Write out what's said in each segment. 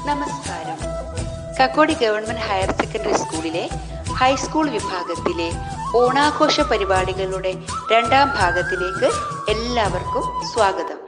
നമസ്കാരം. Kakkodi government higher secondary സ്കൂളിലെ high school വിഭാഗത്തിലെ ഓണാഘോഷ പരിപാടികളുടെ രണ്ടാം ഭാഗത്തിലേക്ക് എല്ലാവർക്കും സ്വാഗതം.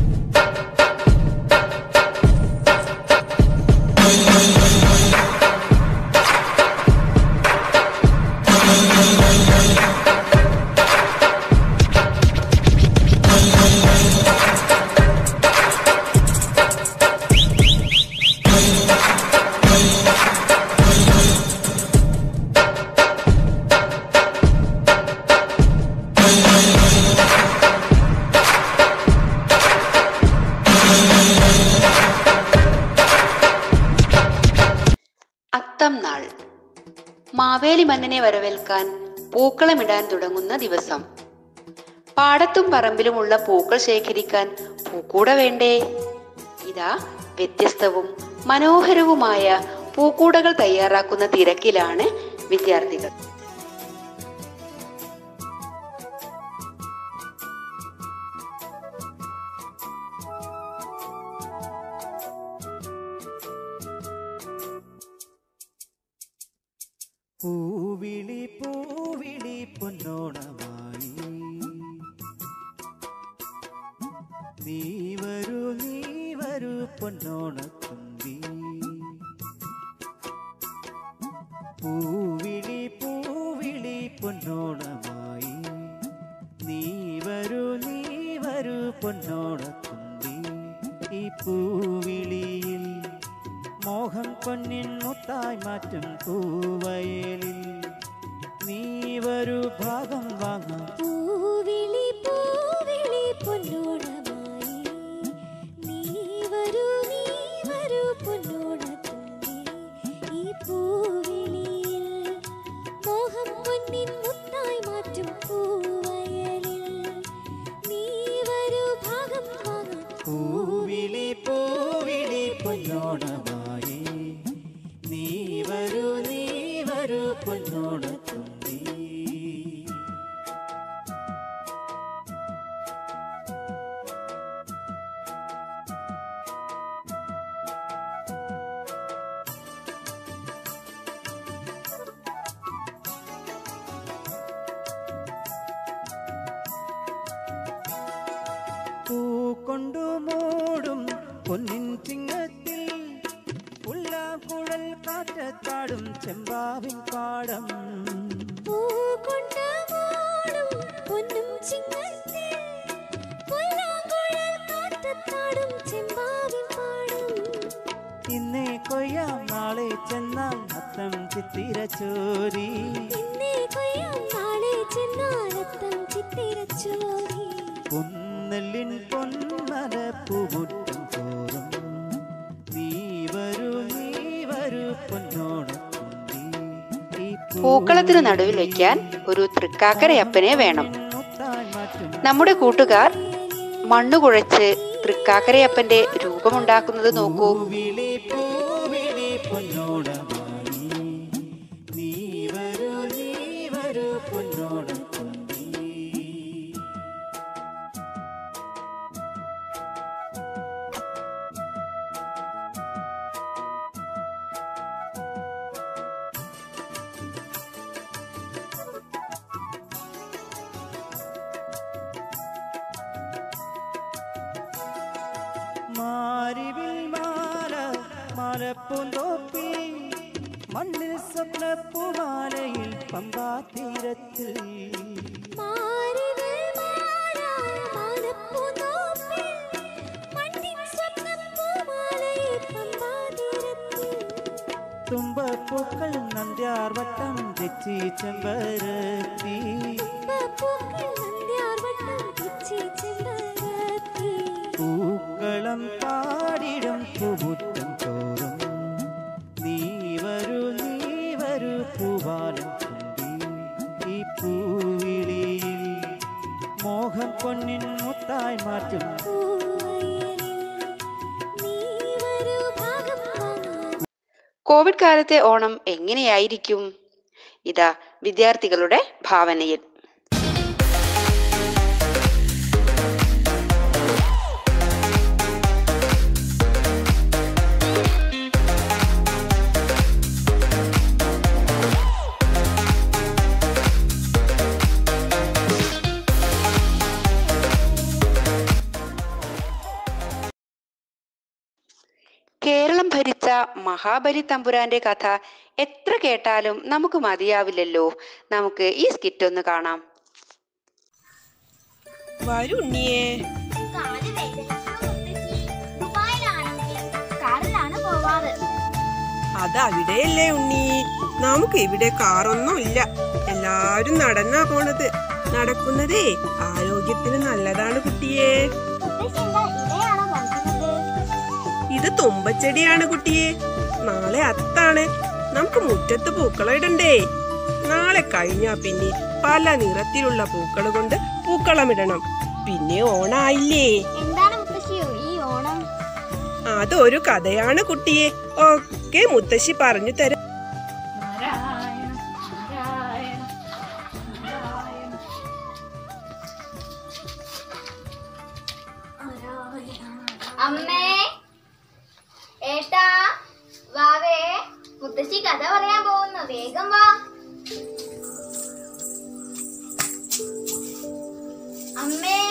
അത്തം നാൾ മാവേലി മന്നനെ വരവേൽക്കാൻ പൂക്കളമിടാൻ തുടങ്ങുന്ന ദിവസം. പാടത്തും പറമ്പിലുമുള്ള പൂക്കൾ ശേഖരിക്കാൻ പൂക്കൂട വേണ്ടേ? ഇതാ വ്യത്യസ്തവും മനോഹരവുമായ പൂക്കൂടകൾ തയ്യാറാക്കുന്ന തിരക്കിലാണ് വിദ്യാർത്ഥികൾ. പൂവിളി പൂവിളി പൊന്നോണമായി നീ വരൂ പൊന്നോണത്തുമ്പി. പൂവിളി പൂവിളി പൊന്നോണമായി നീ വരൂ പൊന്നോണത്തുമ്പി. ഈ പൂവിളിയിൽ മോഹം പൊന്നിൻ മുത്തായി മാറ്റും പൂവയലിൽ നീ വരൂ ഭാഗം വാങ്ങാം. പൂവിളി പൂവിളി പൊന്നോണമായി നീ വരൂ പൊന്നോണത്തുമ്പി. ഈ പൂവിളിയിൽ മോഹം പൊന്നിൻ മുത്തായി മാറ്റും പൂവയലിൽ നീ വരൂ ഭാഗം വാങ്ങാം. പൂവിളി പൂവിളി പൊന്നോണമായി നീ വരൂ പൊന്നോണത്തുമ്പി. പൂക്കൊണ്ടു മൂടും പൊന്നിൻ ചിങ്ങത്തിൽ പുല്ലാങ്കുഴൽ കാറ്റത്താടും ചെമ്പാവിൻ പാടം. പൂകൊണ്ട് മൂടും പൊന്നും ചിങ്ങത്തിൽ പുല്ലാങ്കുഴൽ കാറ്റത്താടും ചെമ്പാവിൻ പാടം. ഇന്നേ കൊയ്യാം നാളെ ചെന്നാൽ അത്തം ചിത്തിരച്ചോരി. ഇന്നേ കൊയ്യാം നാളെ ചെന്നാൽ അത്തം ചിത്തിരച്ചോരി. പൊന്നെല്ലിൻ പൊന്മല പൂമുറ്റം തോറും നീ വരൂ പൊന്നോണത്തുമ്പി. പൂക്കളത്തിന് നടുവിൽ വയ്ക്കാൻ ഒരു തൃക്കാക്കരയപ്പനെ വേണം. നമ്മുടെ കൂട്ടുകാർ മണ്ണു കുഴച്ച് തൃക്കാക്കരയപ്പന്റെ രൂപമുണ്ടാക്കുന്നത് നോക്കൂ. പൂവിളി പൂവിളി പൊന്നോണമായി നീ വരൂ പൊന്നോണത്തുമ്പി. മാരിവിൽ മാലപ്പൂന്തോപ്പിൽ മണ്ണിൽ സ്വപ്നപ്പൂമാലയിൽ പമ്പാ തീരത്തിൽ. തുമ്പപ്പൂക്കൾ നന്ദ്യാർ വട്ടം തെച്ചി ചെമ്പരത്തി. പൂക്കളം പാടിടും പൂമുറ്റം തോറും നീ വരൂ പൂവാലം തുമ്പി. ഈ പൂവിളിയിൽ മോഹം പൊന്നിൻ മുത്തായി മാറ്റും. കോവിഡ് കാലത്തെ ഓണം എങ്ങനെയായിരിക്കും? ഇതാ വിദ്യാർത്ഥികളുടെ ഭാവനയിൽ. കേരളം ഭരിച്ച മഹാബലി തമ്പുരാന്റെ കഥ എത്ര കേട്ടാലും നമുക്ക് മതിയാവില്ലല്ലോ. നമുക്ക് ഈ സ്കിറ്റ് ഒന്ന് കാണാം. വരുണ്ണിയേ, കാല് വേദനിക്കുന്നു മുത്തശ്ശി. ദുബായിലാണെങ്കിൽ കാറിലാണ് പോവാറ്. അതവിടെയല്ലേ ഉണ്ണി, നമുക്ക് ഇവിടെ കാറൊന്നും ഇല്ല. എല്ലാരും നടന്നാ പോണത്. നടക്കുന്നതേ ആരോഗ്യത്തിന് നല്ലതാണ് കുട്ടിയെ. മുത്തശ്ശി എന്താ ഇലയാണോ പറിക്കുന്നത്? ഇത് തുമ്പച്ചെടിയാണ് കുട്ടിയെ. നാളെ അത്താണ്. നമുക്ക് മുറ്റത്ത് പൂക്കളം ഇടണ്ടേ. നാളെ കഴിഞ്ഞാ പിന്നെ പല നിറത്തിലുള്ള പൂക്കൾ കൊണ്ട് പൂക്കളമിടണം. പിന്നെ ഓണായില്ലേ. എന്താണ് മുത്തശ്ശിയോ ഈ ഓണം? അതൊരു കഥയാണ് കുട്ടിയെ. ഒക്കെ മുത്തശ്ശി പറഞ്ഞു തരാം. അമ്മേ, ഏട്ടാ, വാവേ, മുത്തശ്ശി കഥ പറയാൻ പോകുന്നു. വേഗം വാ. അമ്മേ,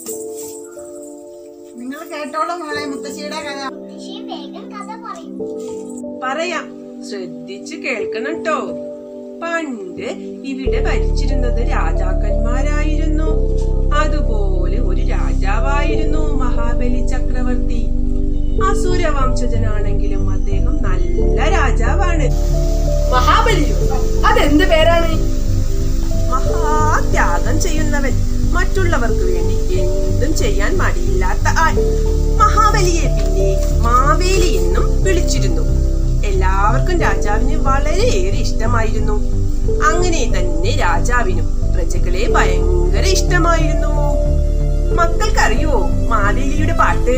നിങ്ങൾ കേട്ടോളൂ മോളെ മുത്തശ്ശിയുടെ കഥ. മുത്തശ്ശി വേഗം കഥ പറയും. പറയാം, ശ്രദ്ധിച്ച് കേൾക്കണം ട്ടോ. പണ്ട് ഇവിടെ ഭരിച്ചിരുന്നത് രാജാക്കന്മാരായിരുന്നു. അതുപോലെ ഒരു രാജാവായിരുന്നു മഹാബലി ചക്രവർത്തി. അസുരവംശജനാണെങ്കിലും അദ്ദേഹം നല്ല രാജാവാണ്. മഹാബലിയോ? അതെന്ത് പേരാണ്? മഹാത്യാഗം ചെയ്യുന്നവൻ, മറ്റുള്ളവർക്ക് വേണ്ടി എന്തും ചെയ്യാൻ മടിയില്ലാത്ത ആൾ. മഹാബലിയെ പിന്നെ മാവേലി എന്നും വിളിച്ചിരുന്നു. എല്ലാവർക്കും രാജാവിന് വളരെയേറെ ഇഷ്ടമായിരുന്നു. അങ്ങനെ തന്നെ രാജാവിനും പ്രജകളെ ഭയങ്കര ഇഷ്ടമായിരുന്നു. മക്കൾക്കറിയോ മാവേലിയുടെ പാട്ട്?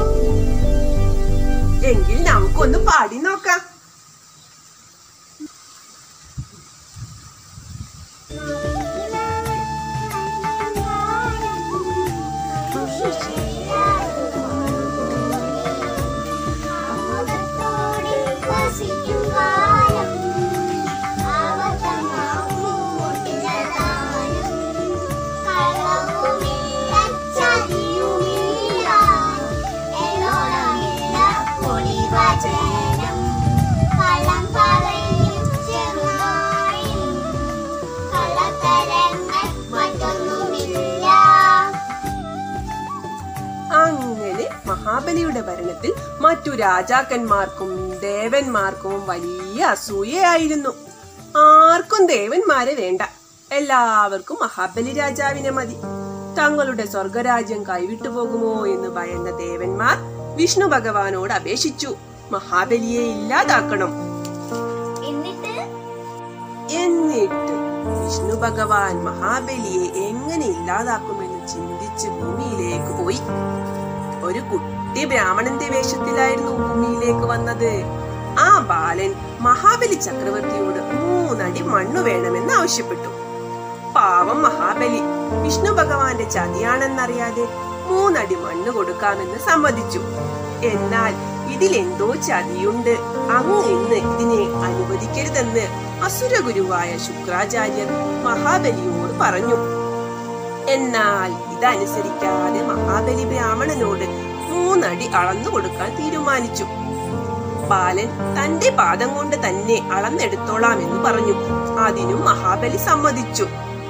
എങ്കിൽ നമുക്കൊന്ന് പാടി നോക്കാം. അങ്ങനെ മഹാബലിയുടെ ഭരണത്തിൽ മറ്റു രാജാക്കന്മാർക്കും ദേവന്മാർക്കും വലിയ അസൂയയായിരുന്നു. ആർക്കും ദേവന്മാരെ വേണ്ട. എല്ലാവർക്കും മഹാബലി രാജാവിനെ മതി. തങ്ങളുടെ സ്വർഗരാജ്യം കൈവിട്ടു പോകുമോ എന്ന് ഭയന്ന ദേവന്മാർ വിഷ്ണു ഭഗവാനോട് അപേക്ഷിച്ചു മഹാബലിയെ ഇല്ലാതാക്കണം. എന്നിട്ട് വിഷ്ണു ഭഗവാൻ മഹാബലിയെ എങ്ങനെ ഇല്ലാതാക്കുമെന്ന് ചിന്തിച്ച് ഭൂമിയിലേക്ക് പോയി. ഒരു കുട്ടി ബ്രാഹ്മണന്റെ വേഷത്തിലായിരുന്നു ഭൂമിയിലേക്ക് വന്നത്. ആ ബാലൻ മഹാബലി ചക്രവർത്തിയോട് 3 അടി മണ്ണു വേണമെന്ന് ആവശ്യപ്പെട്ടു. പാവം മഹാബലി വിഷ്ണു ഭഗവാന്റെ ചതിയാണെന്നറിയാതെ 3 അടി മണ്ണ് കൊടുക്കാമെന്ന് സമ്മതിച്ചു. എന്നാൽ ഇതിലെന്തോ ചതിയുണ്ട്. അങ്ങ് ഇന്ന് ഇതിനെ അനുവദിക്കരുതെന്ന് അസുരഗുരുവായ ശുക്രാചാര്യർ മഹാബലിയോട് പറഞ്ഞു. എന്നാൽ ഇതനുസരിക്കാതെ മഹാബലി ബ്രാഹ്മണനോട് 3 അടി അളന്നു കൊടുക്കാൻ തീരുമാനിച്ചു. ബാലൻ തന്റെ പാദം കൊണ്ട് തന്നെ അളന്നെടുത്തോളാം എന്ന് പറഞ്ഞു. അതിനും മഹാബലി സമ്മതിച്ചു.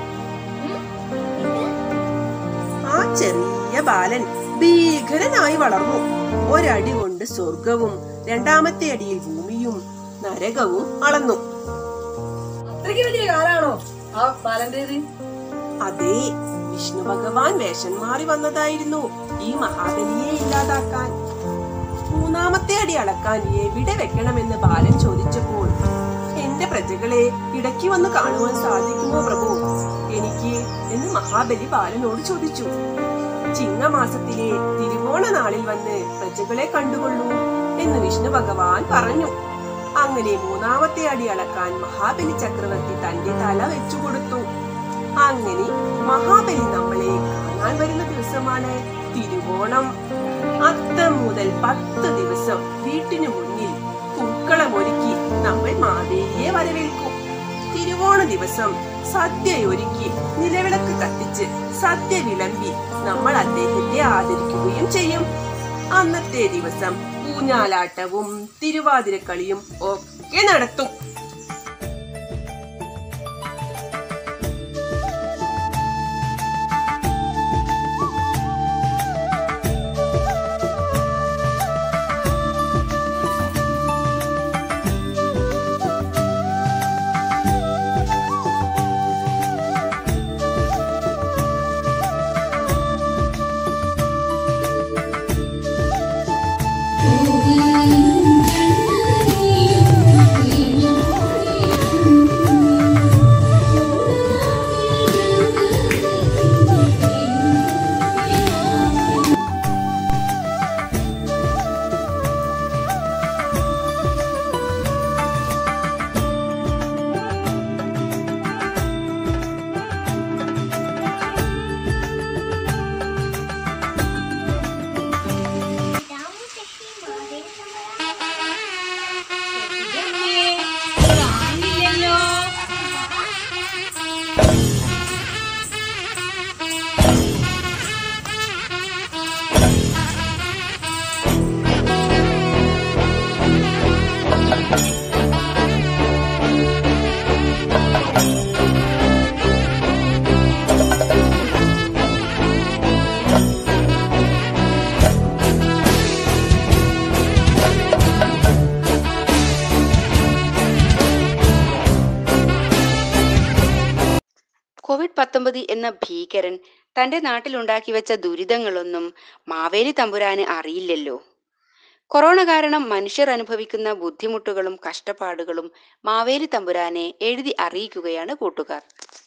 ആ ചെറിയ ബാലൻ ഭീകരനായി വളർന്നു. 1 അടി കൊണ്ട് സ്വർഗവും 2ാമത്തെ അടിയിൽ ഭൂമിയും നരകവും അളന്നു. അത്രയ്ക്ക് വലിയ കാലാണോ ആ ബാലന്റേത്? അതെ, വിഷ്ണു ഭഗവാൻ വേഷം മാറി വന്നതായിരുന്നു ഈ മഹാബലിയെ ഇല്ലാതാക്കാൻ. 3ാമത്തെ അടി അളക്കാൻ എവിടെ വെക്കണമെന്ന് ബാലൻ ചോദിച്ചപ്പോൾ, എന്റെ പ്രജകളെ ഇടയ്ക്ക് വന്ന് കാണുവാൻ സാധിക്കുമോ പ്രഭു എനിക്ക് എന്ന് മഹാബലി ബാലനോട് ചോദിച്ചു. ചിങ്ങമാസത്തിലെ തിരുവോണ നാളിൽ വന്ന് പ്രജകളെ കണ്ടുകൊള്ളൂ എന്ന് വിഷ്ണു ഭഗവാൻ പറഞ്ഞു. അങ്ങനെ 3ാമത്തെ അടി അളക്കാൻ മഹാബലി ചക്രവർത്തി തന്റെ തല വെച്ചുകൊടുത്തു. അങ്ങനെ മഹാബലി നമ്മളെ കാണാൻ വരുന്ന ദിവസമാണ് തിരുവോണം. അത്തം മുതൽ 10 ദിവസം വീട്ടിനു മുന്നിൽ പൂക്കളമൊരുക്കി നമ്മൾ മാവേലിയെ വരവേൽക്കും. തിരുവോണ ദിവസം സദ്യയൊരുക്കി നിലവിളക്ക് കത്തിച്ച് സദ്യ വിളമ്പി നമ്മൾ അദ്ദേഹത്തെ ആദരിക്കുകയും ചെയ്യും. അന്നത്തെ ദിവസം ഊഞ്ഞാലാട്ടവും തിരുവാതിരക്കളിയും ഒക്കെ നടത്തും. COVID-19 എന്ന ഭീകരൻ തന്റെ നാട്ടിലുണ്ടാക്കി വെച്ച ദുരിതങ്ങളൊന്നും മാവേലി തമ്പുരാന് അറിയില്ലല്ലോ. കൊറോണ കാരണം മനുഷ്യർ അനുഭവിക്കുന്ന ബുദ്ധിമുട്ടുകളും കഷ്ടപ്പാടുകളും മാവേലി തമ്പുരാനെ എഴുതി അറിയിക്കുകയാണ് കൂട്ടുകാർ.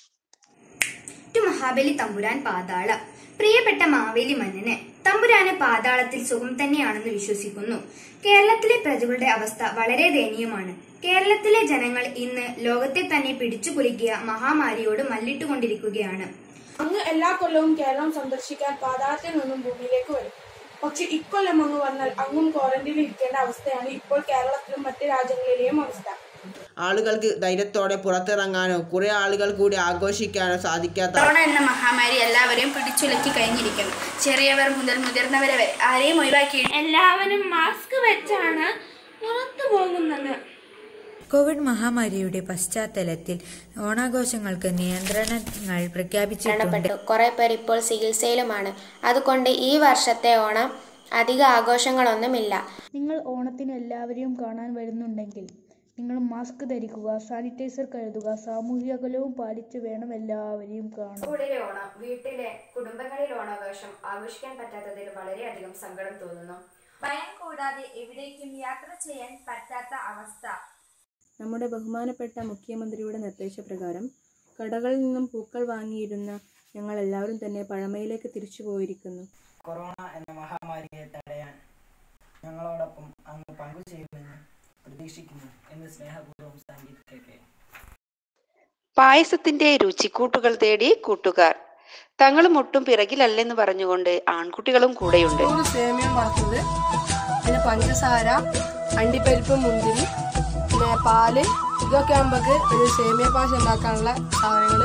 മഹാബലി തമ്പുരാൻ പാതാള. പ്രിയപ്പെട്ട മാവേലി മന്നന് തമ്പുരാന് പാതാളത്തിൽ സുഖം തന്നെയാണെന്ന് വിശ്വസിക്കുന്നു. കേരളത്തിലെ പ്രജകളുടെ അവസ്ഥ വളരെ ദയനീയമാണ്. കേരളത്തിലെ ജനങ്ങൾ ഇന്ന് ലോകത്തെ തന്നെ പിടിച്ചുകുലുക്കിയ മഹാമാരിയോട് മല്ലിട്ടുകൊണ്ടിരിക്കുകയാണ്. അങ്ങ് എല്ലാ കൊല്ലവും കേരളം സന്ദർശിക്കാൻ പാതാളത്തിൽ നിന്നും ഭൂമിയിലേക്ക് വരും. പക്ഷെ ഇക്കൊല്ലം അങ്ങ് വന്നാൽ അങ്ങും ക്വാറന്റൈനിൽ ഇരിക്കേണ്ട അവസ്ഥയാണ് ഇപ്പോൾ കേരളത്തിലും മറ്റ് രാജ്യങ്ങളിലെയും അവസ്ഥ. ആളുകൾക്ക് ധൈര്യത്തോടെ പുറത്തിറങ്ങാനോ കുറെ ആളുകൾ കൂടി ആഘോഷിക്കാനോ സാധിക്കാത്ത കൊറോണ എന്ന മഹാമാരി എല്ലാവരെയും പിടിച്ചുലക്കി കഴിഞ്ഞിരിക്കുന്നു. ചെറിയവർ മുതൽ മുതിർന്നവരെ വരെ ആരെയും ഒഴിവാക്കി എല്ലാവരും മാസ്ക് വെച്ചാണ് പുറത്തു പോകുന്നത്. കോവിഡ് മഹാമാരിയുടെ പശ്ചാത്തലത്തിൽ ഓണാഘോഷങ്ങൾക്ക് നിയന്ത്രണങ്ങൾ പ്രഖ്യാപിച്ചിട്ടുണ്ട്. കുറെ പേർ ഇപ്പോൾ ചികിത്സയിലുമാണ്. അതുകൊണ്ട് ഈ വർഷത്തെ ഓണം അധിക ആഘോഷങ്ങളൊന്നുമില്ല. നിങ്ങൾ ഓണത്തിന് എല്ലാവരെയും കാണാൻ വരുന്നുണ്ടെങ്കിൽ നിങ്ങൾ മാസ്ക് ധരിക്കുക, സാനിറ്റൈസർ കരുതുക, സാമൂഹിക അകലവും പാലിച്ച് വേണം എല്ലാവരെയും കാണാൻ. സ്കൂളിലെ ഓണം, വീട്ടിലെ കുടുംബങ്ങളിൽ ഓണാഘോഷം ആഘോഷിക്കാൻ പറ്റാത്തതിൽ വളരെയധികം സങ്കടം തോന്നുന്നു. ഭയം കൂടാതെ എവിടേക്കും യാത്ര ചെയ്യാൻ പറ്റാത്ത അവസ്ഥ. നമ്മുടെ ബഹുമാനപ്പെട്ട മുഖ്യമന്ത്രിയുടെ നിർദ്ദേശപ്രകാരം കടകളിൽ നിന്നും പൂക്കൾ വാങ്ങിയിരുന്ന ഞങ്ങൾ എല്ലാവരും തന്നെ പഴമയിലേക്ക് തിരിച്ചു പോയിരിക്കുന്നു. കൊറോണ എന്ന മഹാമാരിയെ തടയാൻ ഞങ്ങളോടൊപ്പം അങ്ങ് പങ്കുചേരുമെന്ന് പ്രതീക്ഷിക്കുന്നു എന്ന് സ്നേഹപൂർവ്വം സംഗീത് കെ. പായസത്തിന്റെ രുചിക്കൂട്ടുകൾ തേടി കൂട്ടുകാർ. തങ്ങളും ഒട്ടും പിറകിലല്ലെന്ന് പറഞ്ഞുകൊണ്ട് ആൺകുട്ടികളും കൂടെയുണ്ട്. സേമിയം വറുത്തത്, പിന്നെ പഞ്ചസാര, അണ്ടിപ്പരിപ്പ്, മുന്തിരി, പിന്നെ പാല്, ഇതൊക്കെ ആകുമ്പോൾ ഒരു സേമിയ പായസം ഉണ്ടാക്കാനുള്ള സാധനങ്ങൾ.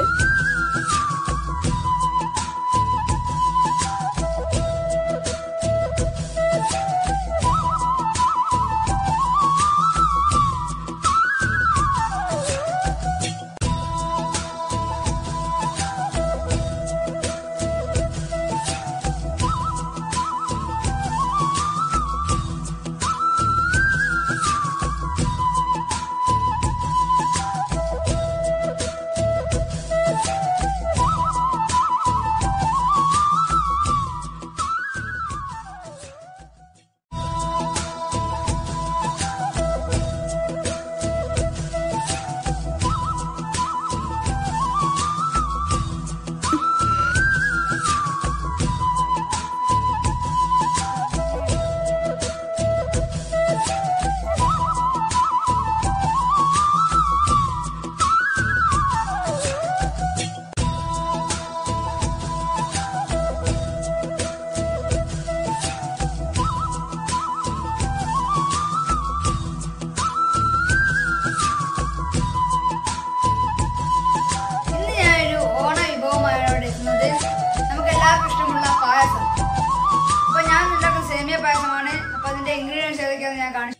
ഗൈസ് ഏതൊക്കെയാണെന്ന് ഞാൻ കാണിച്ചു.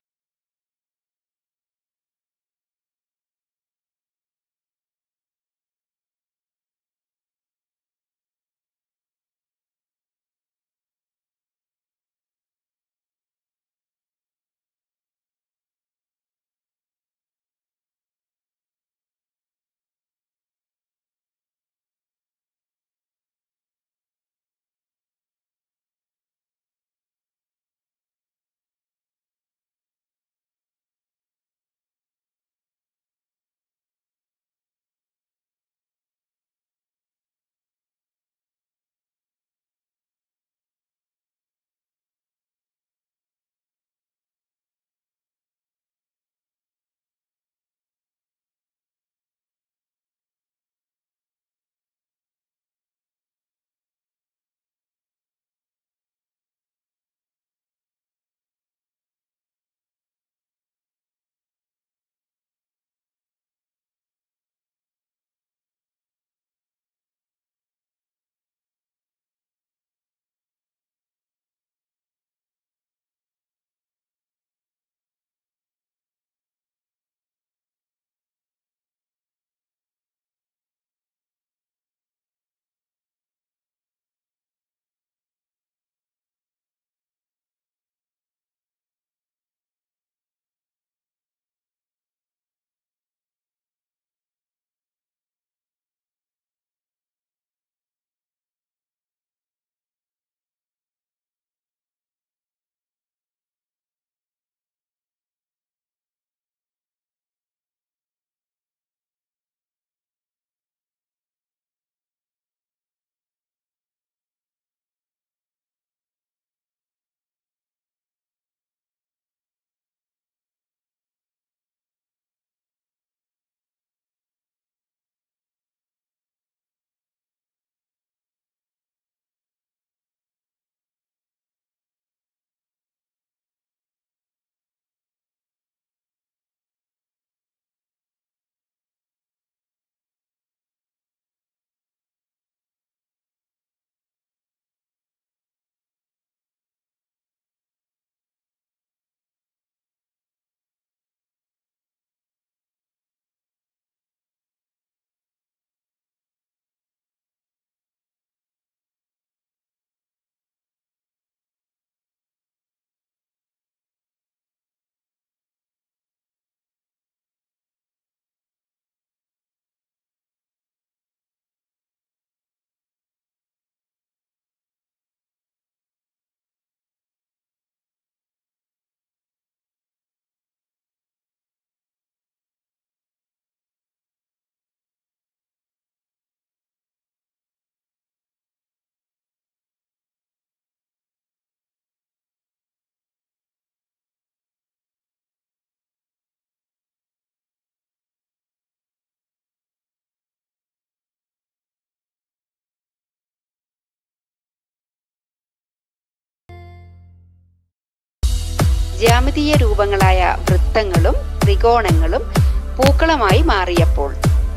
ജ്യാമിതീയ രൂപങ്ങളായ വൃത്തങ്ങളും ത്രികോണങ്ങളും പൂക്കളമായി മാറിയപ്പോൾ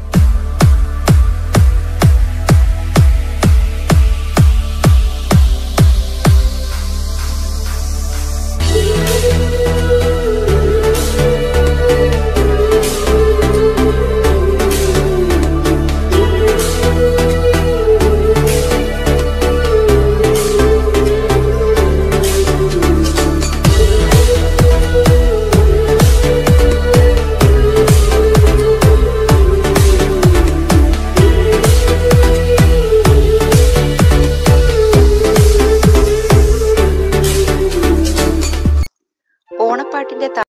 ഓണപ്പാട്ടിന്റെ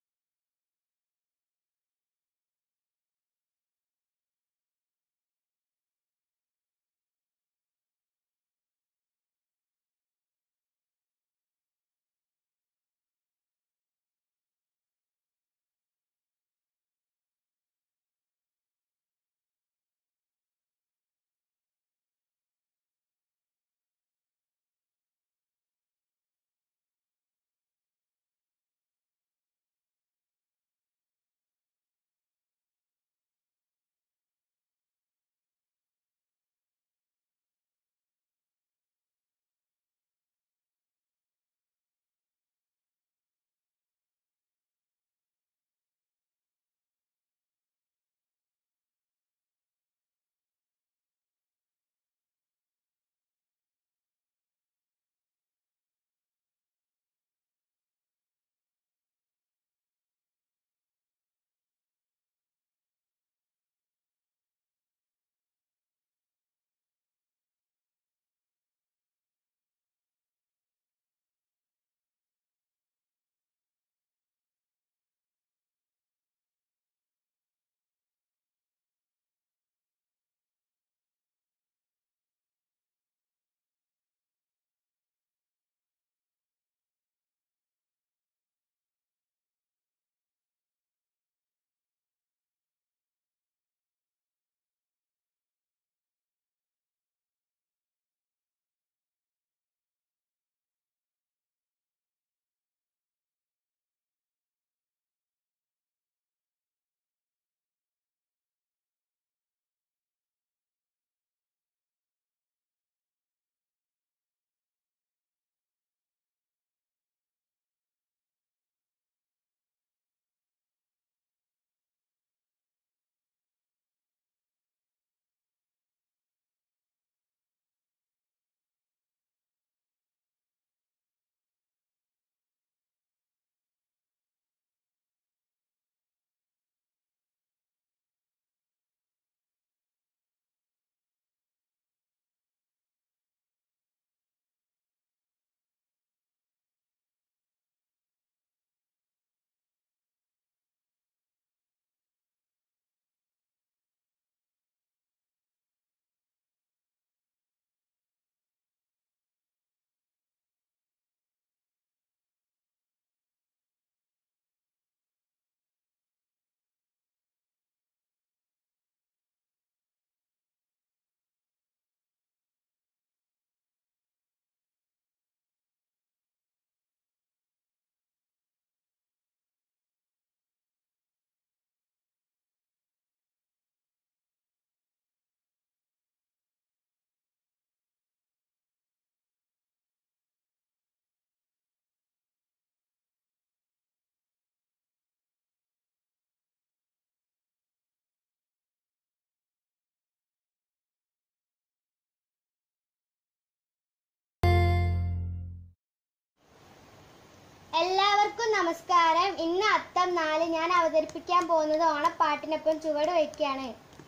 എല്ലാവർക്കും നമസ്കാരം. ഇന്ന് അത്തം 4 ഞാൻ അവതരിപ്പിക്കാൻ പോകുന്നത് ഓണപ്പാട്ടിനൊപ്പം ചുവട് വയ്ക്കുകയാണ്.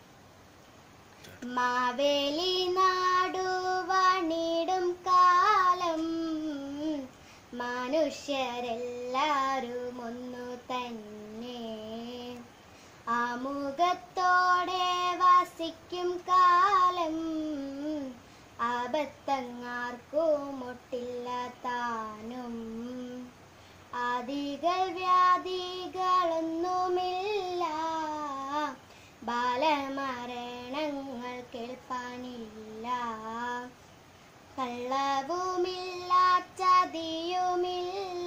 മാവേലി നാടുവാണിടും കാലം മനുഷ്യരെല്ലാരും ഒന്നു തന്നെ ആമുഖത്തോടെ വസിക്കും കാലം ആപത്തങ്ങാർക്കും ഒട്ടില്ല താനും ആദികൾ വ്യാധികളൊന്നുമില്ല ബാലമരണങ്ങൾ കേൾപ്പാനില്ല കള്ളവുമില്ല ചതിയുമില്ല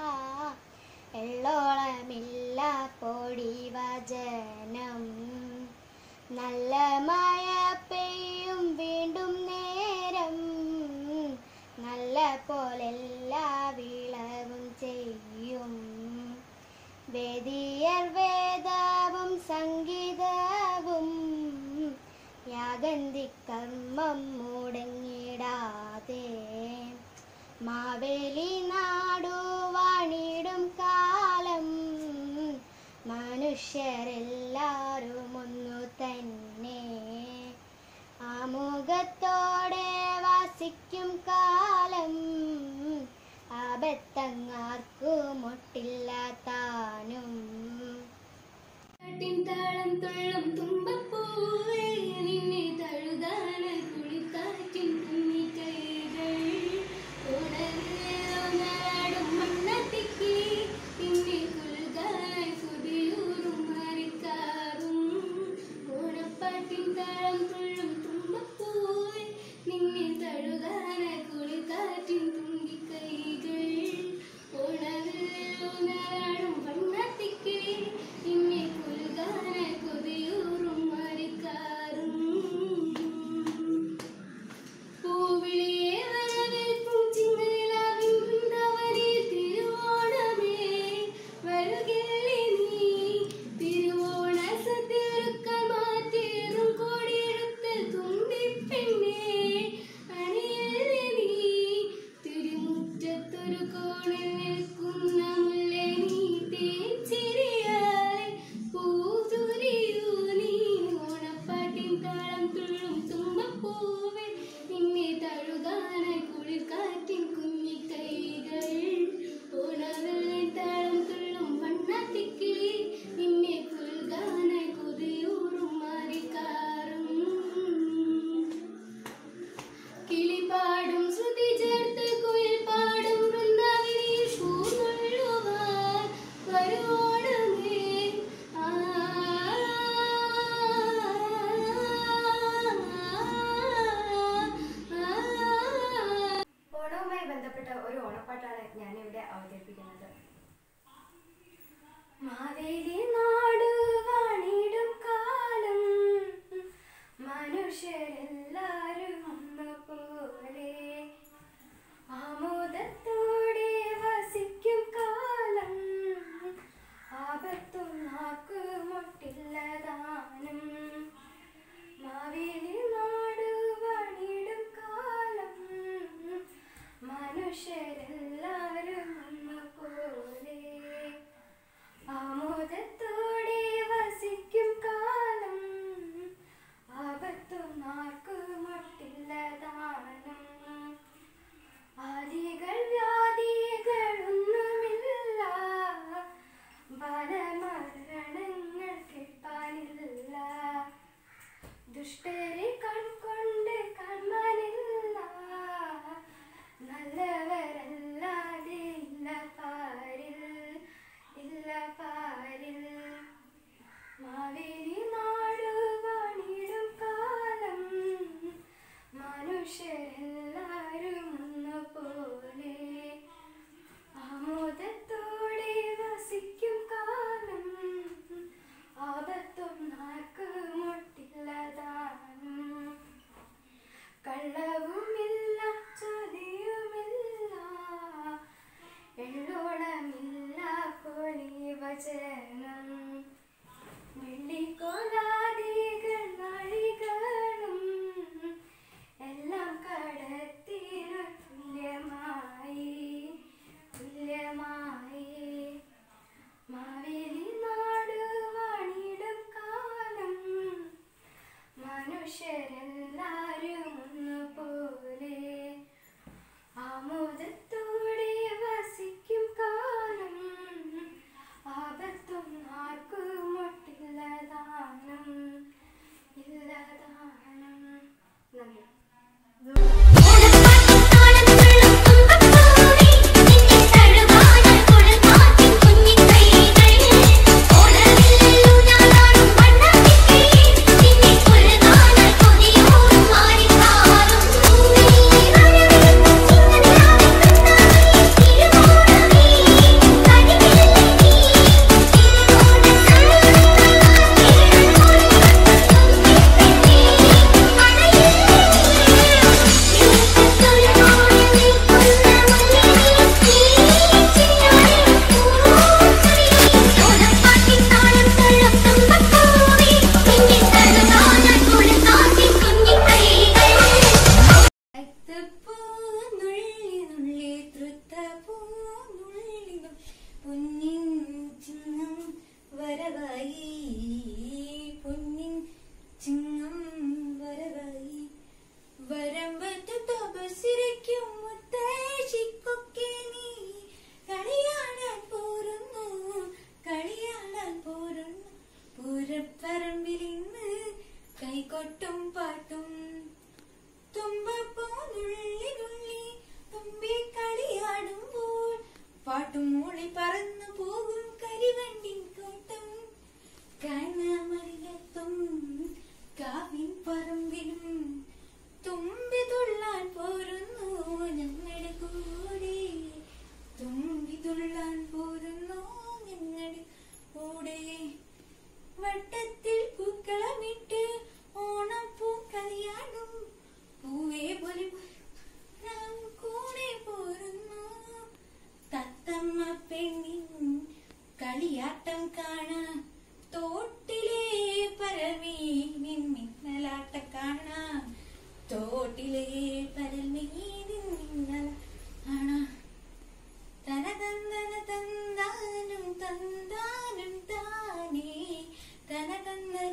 എള്ളോളമില്ല പൊടി വചനം നല്ല മഴ പെയ്യും വീണ്ടും നേരം നല്ല പോലെല്ലാ വിളവും ചെയ്യും വേദിയർ വേദവും സംഗീതവും യാഗന്തി കർമ്മം മുടങ്ങിടാതെ മാവേലി നാടുവാണിടും കാലം മനുഷ്യരെല്ലാരും ഒന്നു തന്നെ ആമുഖത്തോടെ വസിക്കും കാലം ആപത്തങ്ങാർക്കും ഒട്ടില്ല താനും താളം തുള്ളും തുമ്പപ്പൂവേ നിന്നെ തഴുകാന കുളിക്കാറ്റിൻ കുഞ്ഞി കൈകൾ ഓടനാടും മണ്ണത്തിക്ക് നിന്നെ കുൽകാനായി സുതിയൂറും മരിക്കാറും ഓണപ്പാട്ടിൻ താളം തുള്ളും തുമ്പപ്പൂവേ നിന്നെ തഴുകാന കുളിക്കാറ്റിൻ കുഞ്ഞി കൈകൾ ഓടനാടും മണ്ണത്തിക്ക് നിന്നെ കുൽകാനായി കൊതിയൂറും മരിക്കാറും പൂവിളിയെ വരവേൽക്കും ചിങ്ങനിലാവിൻ വൃന്ദാവനിൽ തിരുവോണമേ വരുകില്ലേ നീ തിരുവോണ സദ്യ ഒരുക്കാൻ മാറ്റിയതും കോടിയെടുത്ത് തുമ്പിപ്പെണ്ണേ അണിയല്ലേ നീ തിരുമുറ്റത്തൊരു കോണിൽ നിൽക്കുന്ന മുല്ലേ നീ തേച്ചിരിയാലെ പൂതുരിയൂ നീ ഓണപ്പാട്ടിൻ താളം തുള്ളും തുമ്പപ്പൂവേ നിന്നെ തഴുകാനായി കുളിർക്കാറ്റിൻ കുഞ്ഞി കൈകൾ ഓണവെള്ളി താളം തുള്ളും വണ്ണത്തിക്കിളി നിന്നെ കുൽകാനായി കൊതിയൂറും മാറിക്കാറും കിളിപാടും ശ്രുതി ചേർത്ത് കുയിൽ പാടും വൃന്ദാവനിൽ പൂന്നുള്ളുവാൻ വരുവോണമേ ഓണവുമായി ബന്ധപ്പെട്ട ഒരു ഓണപ്പാട്ടാണ് ഞാനിവിടെ അവതരിപ്പിക്കുന്നത്. മാവേലി നാടുവാണിടും കാലം മനുഷ്യരെല്ലാരും ഒന്നുപോലെ ആമോദത്തോടെ വസിക്കും കാലം ആപത്തും നാക്കുമൊട്ടില്ലതാനും മാവേലി നാടുവാണിടും കാലം മനുഷ്യരെല്ലാരും ഒന്നുപോലെ ആമോദത്തോടെ വസിക്കും കാലം ആപത്തും നാക്കുമൊട്ടില്ലതാനും ആദികൾ വ്യാധികളൊന്നുമില്ല ബാലമരണങ്ങൾ കിട്ടാനില്ല ദുഷ്ടരെ കൺകൊണ്ട് കാണാനില്ല നല്ലവരല്ലാതെ ഇല്ല പാരിൽ ഇല്ല പാരിൽ മാവേലി നാടുവാണിടും കാലം മനുഷ്യരെല്ലാരും ഒന്നുപോലെ ആമോദത്തോടെ വസിക്കും കാലം ആപത്തും നാക്കുമൊട്ടില്ലതാനും കള്ളവുമില്ല ചതിയുമില്ല എള്ളോളമില്ല പൊളി വചനം വെള്ളിക്കോലാദികൾ നാഴികളും എല്ലാം കടത്തിനു തുല്യമായി തുല്യമായി മിന്നലാട്ടം കാണാം തോട്ടിലെ പരമീനിൻ മിന്നലാട്ടം കാണാം തോട്ടിലെ പരമീനിൻ മിന്നല കാണാം തനതന്തന തന്താനും തന്താനും താനേ തനതന്തന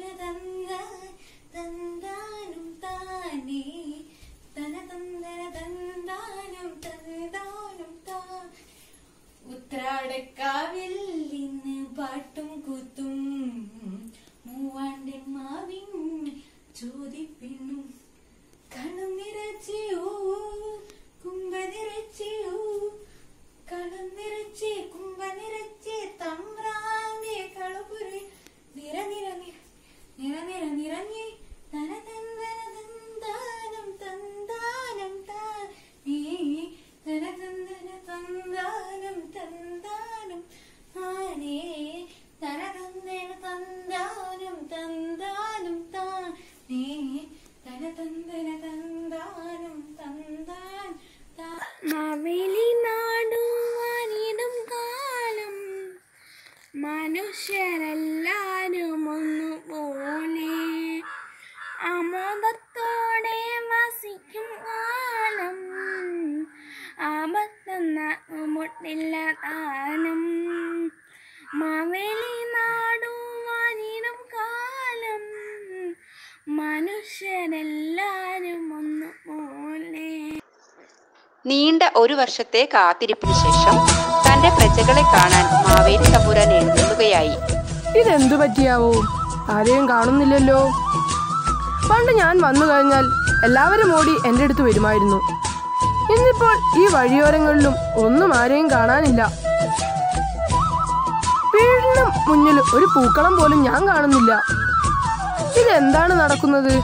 തന്താനും താനേ തനതന്തന തന്താനും തന്താനും താ ഉത്രാടക്കാവിൽ ഇന്ന് പാട്ടും കൂത്തും മൂവാണ്ടൻ മാവിൻ ചോദിപ്പിണ്ണും കളം നിറച്ചിയോ കുംഭ നിറച്ചിയോ കളം നിറച്ചേ കുംഭ നിറച്ചേ തമ്പ്രാന്റെ കളപുരി നിര നിര നിര നിര നിറഞ്ഞേ തന തന്തന തന്താനം തന്താനം താനേ തന തന്തന തന്താനം തന്താനം താനേ തന തന്തന തന്താനം തന്താനം താനേ തന തന്തന തന്താനം തന്താൻ മാവേലി നാടുവാനിടും കാലം മനുഷ്യരെല്ലാരും ഒന്നുപോലെ ആമോദത്തോടെ വസിക്കും കാലം ആപത്തെന്ന മുട്ടില്ല താനം മാവേലി നാടുവാനിടും കാലം മനുഷ്യരെല്ലാരും ഒന്നുപോലെ. നീണ്ട ഒരു വർഷത്തെ കാത്തിരിപ്പിന് ശേഷം തന്റെ പ്രജകളെ കാണാൻ മാവേലി തമ്പുരാൻ എഴുന്നള്ളുകയായി. ഇതെന്തു പറ്റിയാവോ? ആരെയും കാണുന്നില്ലല്ലോ. പണ്ട് ഞാൻ വന്നു കഴിഞ്ഞാൽ എല്ലാവരും ഓടി എൻ്റെ അടുത്ത് വരുമായിരുന്നു. ഇന്നിപ്പോൾ ഈ വഴിയോരങ്ങളിലും ഒന്നും ആരെയും കാണാനില്ല. വീടിനും മുന്നിൽ ഒരു പൂക്കളം പോലും ഞാൻ കാണുന്നില്ല. ഇതെന്താണ് നടക്കുന്നത്?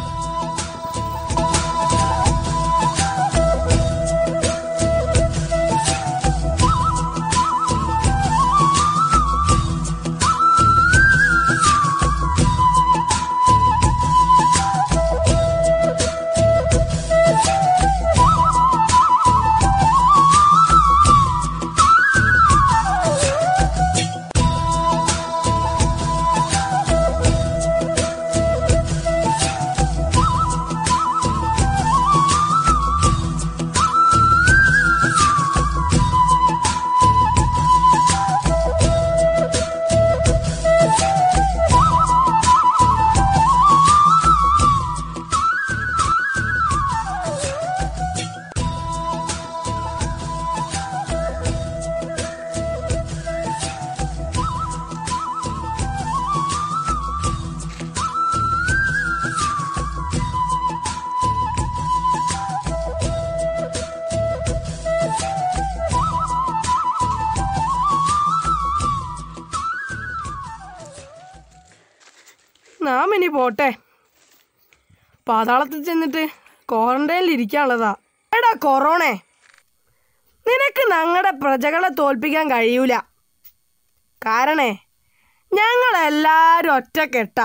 നാം ഇനി പോട്ടെ. പാതാളത്തിൽ ചെന്നിട്ട് ക്വാറന്റൈനിൽ ഇരിക്കാനുള്ളതാ. എടാ കൊറോണേ, നിനക്ക് ഞങ്ങളുടെ പ്രജകളെ തോൽപ്പിക്കാൻ കഴിയൂല. കാരണേ ഞങ്ങളെല്ലാരും ഒറ്റക്കെട്ടാ.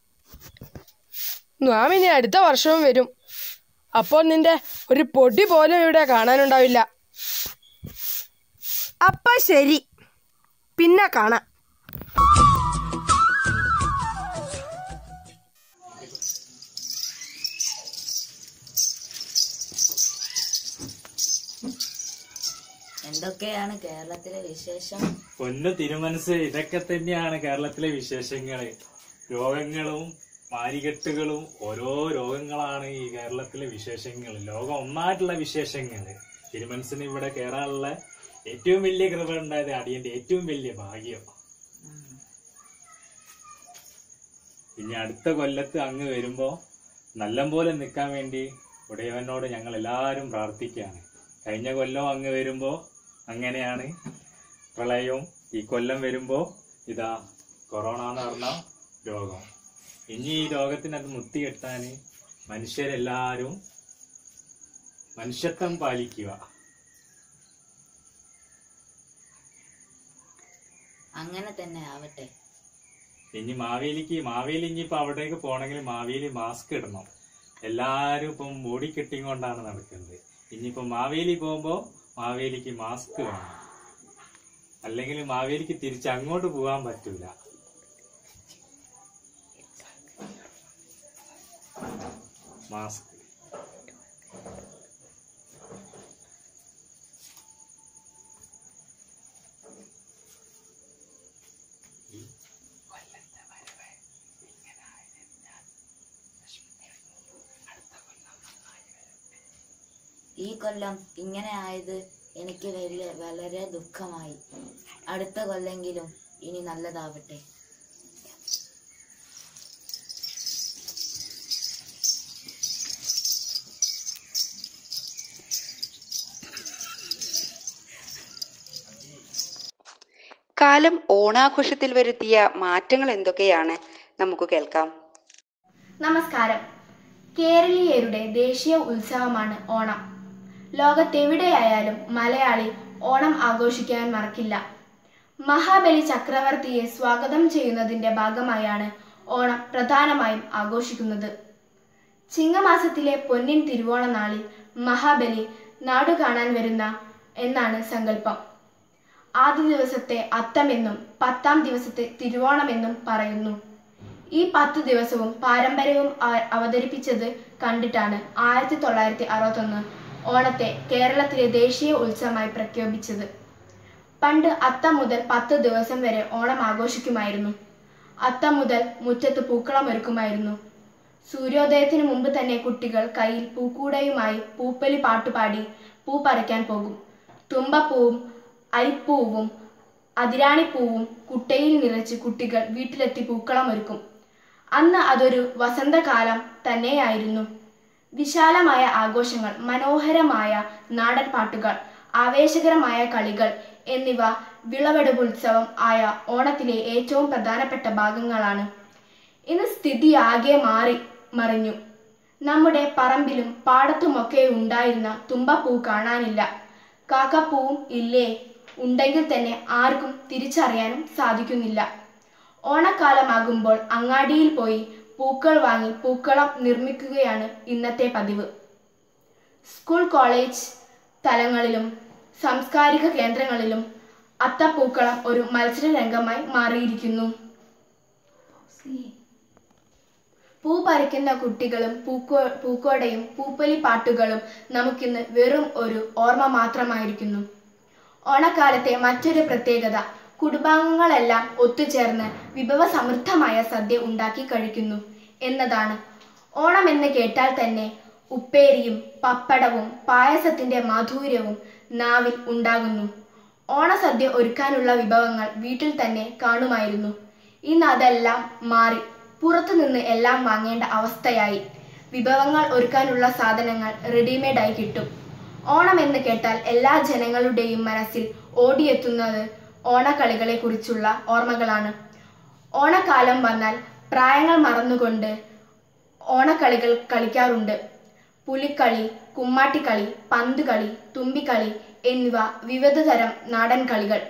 നാം ഇനി അടുത്ത വർഷവും വരും. അപ്പോൾ നിന്റെ ഒരു പൊടി പോലും ഇവിടെ കാണാനുണ്ടാവില്ല. അപ്പ ശരി, പിന്നെ കാണാം. എന്തൊക്കെയാണ് കേരളത്തിലെ വിശേഷം? പൊന്നു തിരുമനസ്, ഇതൊക്കെ തന്നെയാണ് കേരളത്തിലെ വിശേഷങ്ങള്. രോഗങ്ങളും മാരികെട്ടുകളും ഓരോ രോഗങ്ങളാണ് ഈ കേരളത്തിലെ വിശേഷങ്ങൾ. ലോകം ഒന്നായിട്ടുള്ള വിശേഷങ്ങള്. തിരുമനസിന് ഇവിടെ കയറാനുള്ള ഏറ്റവും വലിയ കൃപ ഉണ്ടായത് അടിയന്റെ ഏറ്റവും വലിയ ഭാഗ്യം. ഇനി അടുത്ത കൊല്ലത്ത് അങ്ങ് വരുമ്പോ നല്ലപോലെ നിൽക്കാൻ വേണ്ടി ഉടയവനോട് ഞങ്ങൾ എല്ലാവരും പ്രാർത്ഥിക്കുകയാണ്. കഴിഞ്ഞ കൊല്ലം അങ്ങ് വരുമ്പോ അങ്ങനെയാണ് പ്രളയവും, ഈ കൊല്ലം വരുമ്പോ ഇതാ കൊറോണ എന്ന് പറഞ്ഞ രോഗം. ഇനി ഈ രോഗത്തിനത് മുത്തികെട്ടാന് മനുഷ്യരെല്ലാരും മനുഷ്യത്വം പാലിക്കുക. അങ്ങനെ തന്നെ ആവട്ടെ. ഇനി മാവേലി ഇനിയിപ്പോ അവിടേക്ക് പോണെങ്കിൽ മാവേലി മാസ്ക് ഇടണം. എല്ലാരും ഇപ്പം ബോഡി കെട്ടിങ് കൊണ്ടാണ് നടക്കുന്നത്. ഇനിയിപ്പോ മാവേലി പോകുമ്പോ മാവേലിക്ക് മാസ്ക് വേണം. അല്ലെങ്കിൽ മാവേലിക്ക് തിരിച്ച് അങ്ങോട്ട് പോകാൻ പറ്റൂല. മാസ്ക് ഈ കൊല്ലം ഇങ്ങനെ ആയത് എനിക്ക് വളരെ ദുഃഖമായി. അടുത്ത കൊല്ലെങ്കിലും ഇനി നല്ലതാവട്ടെ. കാലം ഓണാഘോഷത്തിൽ വരുത്തിയ മാറ്റങ്ങൾ എന്തൊക്കെയാണ് നമുക്ക് കേൾക്കാം. നമസ്കാരം. കേരളീയരുടെ ദേശീയ ഉത്സവമാണ് ഓണം. ലോകത്തെവിടെയായാലും മലയാളി ഓണം ആഘോഷിക്കാൻ മറക്കില്ല. മഹാബലി ചക്രവർത്തിയെ സ്വാഗതം ചെയ്യുന്നതിന്റെ ഭാഗമായാണ് ഓണം പ്രധാനമായും ആഘോഷിക്കുന്നത്. ചിങ്ങമാസത്തിലെ പൊന്നിൻ തിരുവോണ നാളിൽ മഹാബലി നാടു കാണാൻ വരുന്ന എന്നാണ് സങ്കല്പം. ആദ്യ ദിവസത്തെ അത്തമെന്നും 10ാം ദിവസത്തെ തിരുവോണമെന്നും പറയുന്നു. ഈ 10 ദിവസവും പാരമ്പര്യവും അവതരിപ്പിച്ചത് കണ്ടിട്ടാണ് 1961 ഓണത്തെ കേരളത്തിലെ ദേശീയ ഉത്സവമായി പ്രഖ്യാപിച്ചത്. പണ്ട് അത്തം മുതൽ 10 ദിവസം വരെ ഓണം ആഘോഷിക്കുമായിരുന്നു. അത്തം മുതൽ മുറ്റത്ത് പൂക്കളം ഒരുക്കുമായിരുന്നു. സൂര്യോദയത്തിന് മുമ്പ് തന്നെ കുട്ടികൾ കയ്യിൽ പൂക്കൂടയുമായി പൂപ്പലി പാട്ടുപാടി പൂ പറിക്കാൻ പോകും. തുമ്പപ്പൂവും അരിപ്പൂവും അതിരാണിപ്പൂവും കുട്ടയിൽ നിറച്ച് കുട്ടികൾ വീട്ടിലെത്തി പൂക്കളം ഒരുക്കും. അന്ന് അതൊരു വസന്തകാലം തന്നെയായിരുന്നു. വിശാലമായ ആഘോഷങ്ങൾ, മനോഹരമായ നാടൻ പാട്ടുകൾ, ആവേശകരമായ കളികൾ എന്നിവ വിളവെടുപ്പുത്സവം ആയ ഓണത്തിലെ ഏറ്റവും പ്രധാനപ്പെട്ട ഭാഗങ്ങളാണ്. ഇന്ന് സ്ഥിതി ആകെ മറിഞ്ഞു. നമ്മുടെ പറമ്പിലും പാടത്തുമൊക്കെ ഉണ്ടായിരുന്ന തുമ്പപ്പൂ കാണാനില്ല. കാക്കപ്പൂവും ഇല്ലേ? ഉണ്ടെങ്കിൽ തന്നെ ആർക്കും തിരിച്ചറിയാനും സാധിക്കുന്നില്ല. ഓണക്കാലമാകുമ്പോൾ അങ്ങാടിയിൽ പോയി പൂക്കൾ വാങ്ങി പൂക്കളം നിർമ്മിക്കുകയാണ് ഇന്നത്തെ പതിവ്. സ്കൂൾ, കോളേജ് തലങ്ങളിലും സാംസ്കാരിക കേന്ദ്രങ്ങളിലും അത്തപ്പൂക്കളം ഒരു മത്സര രംഗമായി മാറിയിരിക്കുന്നു. പൂ പറിക്കുന്ന കുട്ടികളും പൂക്കോടയും പൂപ്പലി പാട്ടുകളും നമുക്കിന്ന് വെറും ഒരു ഓർമ്മ മാത്രമായിരിക്കുന്നു. ഓണക്കാലത്തെ മറ്റൊരു പ്രത്യേകത കുടുംബാംഗങ്ങളെല്ലാം ഒത്തുചേർന്ന് വിഭവസമൃദ്ധമായ സദ്യ ഉണ്ടാക്കി കഴിക്കുന്നു എന്നതാണ്. ഓണം എന്ന് കേട്ടാൽ തന്നെ ഉപ്പേരിയും പപ്പടവും പായസത്തിന്റെ മാധുര്യവും നാവിൽ ഉണ്ടാകുന്നു. ഓണസദ്യ ഒരുക്കാനുള്ള വിഭവങ്ങൾ വീട്ടിൽ തന്നെ കാണുമായിരുന്നു. ഇന്ന് അതെല്ലാം മാറി പുറത്തുനിന്ന് എല്ലാം വാങ്ങേണ്ട അവസ്ഥയായി. വിഭവങ്ങൾ ഒരുക്കാനുള്ള സാധനങ്ങൾ റെഡിമെയ്ഡായി കിട്ടും. ഓണം എന്ന് കേട്ടാൽ എല്ലാ ജനങ്ങളുടെയും മനസ്സിൽ ഓടിയെത്തുന്നത് ഓണക്കളികളെ കുറിച്ചുള്ള ഓർമ്മകളാണ്. ഓണക്കാലം വന്നാൽ പ്രായങ്ങൾ മറന്നുകൊണ്ട് ഓണക്കളികൾ കളിക്കാറുണ്ട്. പുലിക്കളി, കുമ്മാട്ടിക്കളി, പന്തുകളി, തുമ്പിക്കളി എന്നിവ വിവിധ തരം നാടൻ കളികൾ.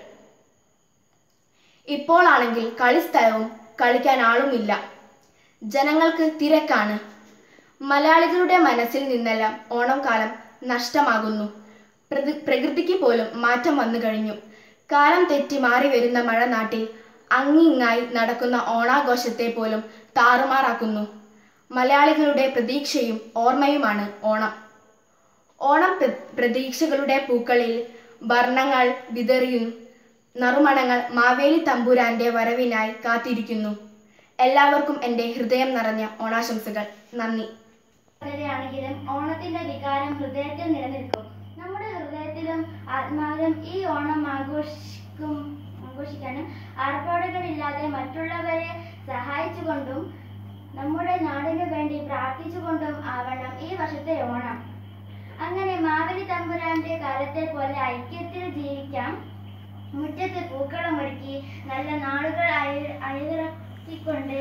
ഇപ്പോഴാണെങ്കിൽ കളിസ്ഥലവും കളിക്കാൻ ആളുമില്ല. ജനങ്ങൾക്ക് തിരക്കാണ്. മലയാളികളുടെ മനസ്സിൽ നിന്നെല്ലാം ഓണക്കാലം നഷ്ടമാകുന്നു. പ്രകൃതിക്ക് പോലും മാറ്റം വന്നു കഴിഞ്ഞു. കാലം തെറ്റി മാറി വരുന്ന മഴ നാട്ടിൽ അങ്ങിങ്ങായി നടക്കുന്ന ഓണാഘോഷത്തെ പോലും താറുമാറാക്കുന്നു. മലയാളികളുടെ പ്രതീക്ഷയും ഓർമ്മയുമാണ് ഓണം. ഓണം പ്രതീക്ഷകളുടെ പൂക്കളിൽ വർണ്ണങ്ങൾ വിതറിയും നറുമണങ്ങൾ മാവേലി തമ്പുരാന്റെ വരവിനായി കാത്തിരിക്കുന്നു. എല്ലാവർക്കും എൻ്റെ ഹൃദയം നിറഞ്ഞ ഓണാശംസകൾ. നന്ദി. ആണെങ്കിലും ഓണത്തിന്റെ വികാരം ഹൃദയത്തിൽ നിലനിൽക്കും. നമ്മുടെ ഹൃദയത്തിലും ആത്മാവിലും ഈ ഓണം ആഘോഷിക്കാനും ആർപ്പാടുകളില്ലാതെ മറ്റുള്ളവരെ സഹായിച്ചുകൊണ്ടും നമ്മുടെ നാടിനു വേണ്ടി പ്രാർത്ഥിച്ചുകൊണ്ടും ആവണം ഈ വർഷത്തെ ഓണം. അങ്ങനെ മാവേലി തമ്പുരാന്റെ കാലത്തെ പോലെ ഐക്യത്തിൽ ജീവിക്കാം. മുറ്റത്ത് പൂക്കളമൊരുക്കി നല്ല നാളുകൾ അയവിറക്കിക്കൊണ്ട്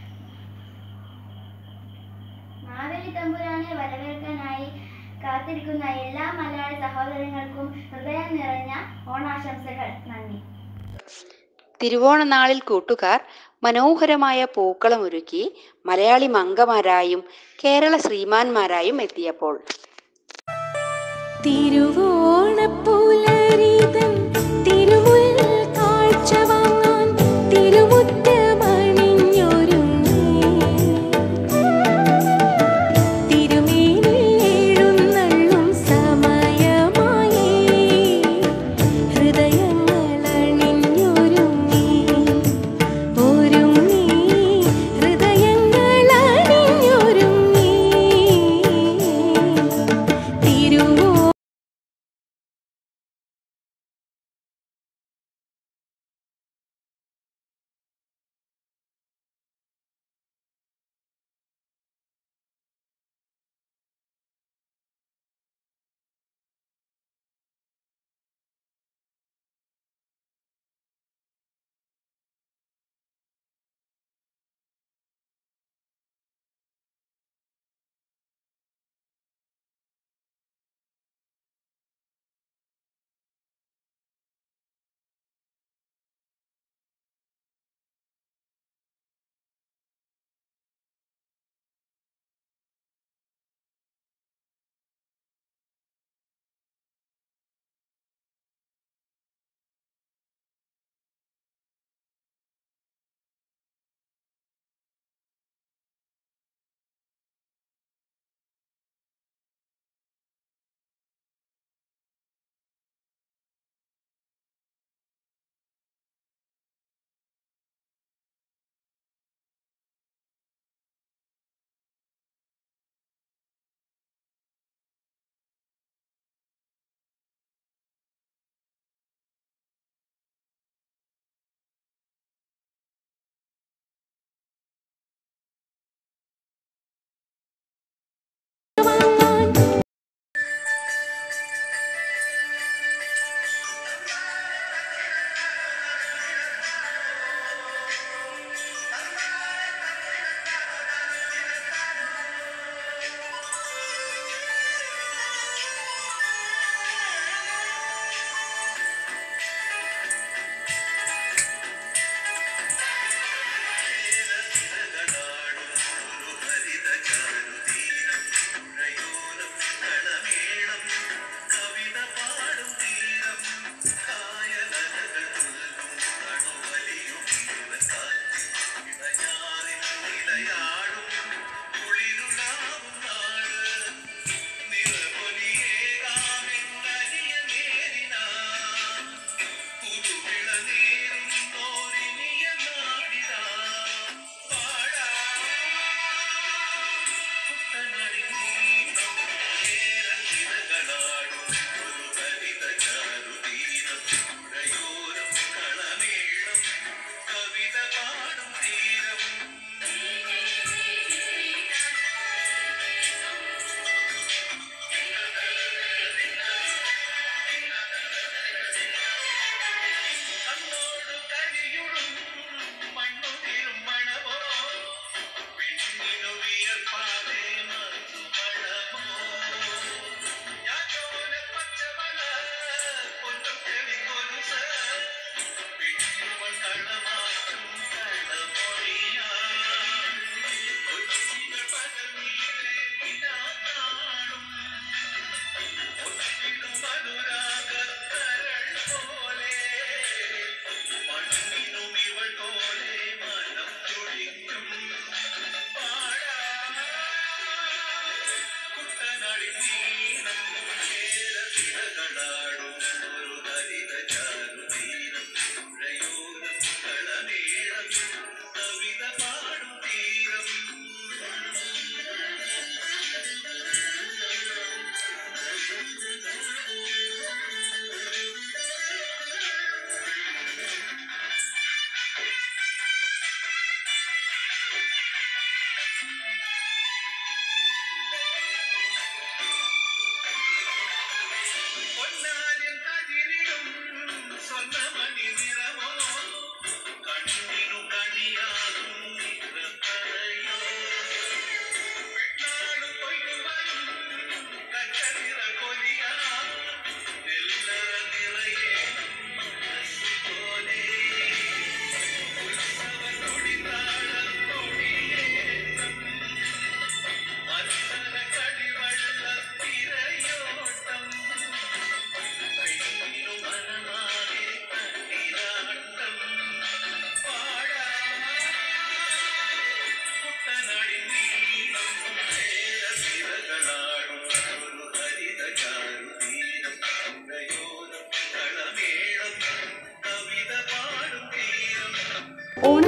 മാവേലി തമ്പുരാനെ വരവേൽക്കാനായി കാത്തിരിക്കുന്ന എല്ലാ മലയാളി സഹോദരങ്ങൾക്കും ഹൃദയം നിറഞ്ഞ ഓണാശംസകൾ. നന്ദി. തിരുവോണനാളിൽ കൂട്ടുകാർ മനോഹരമായ പൂക്കളമൊരുക്കി മലയാളി മംഗമാരായും കേരള ശ്രീമാന്മാരായും എത്തിയപ്പോൾ തിരുവോണപ്പുലരിതൻ തിരുമുൽ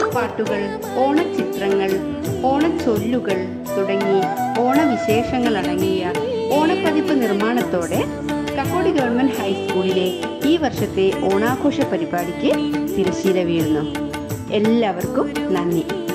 ഓണപ്പാട്ടുകൾ, ഓണച്ചിത്രങ്ങൾ, ഓണച്ചൊല്ലുകൾ തുടങ്ങി ഓണവിശേഷങ്ങൾ അടങ്ങിയ ഓണപ്പതിപ്പ് നിർമ്മാണത്തോടെ കക്കോടി ഗവൺമെന്റ് ഹൈസ്കൂളിലെ ഈ വർഷത്തെ ഓണാഘോഷ പരിപാടിക്ക് തിരശ്ശീല വീഴുന്നു. എല്ലാവർക്കും നന്ദി.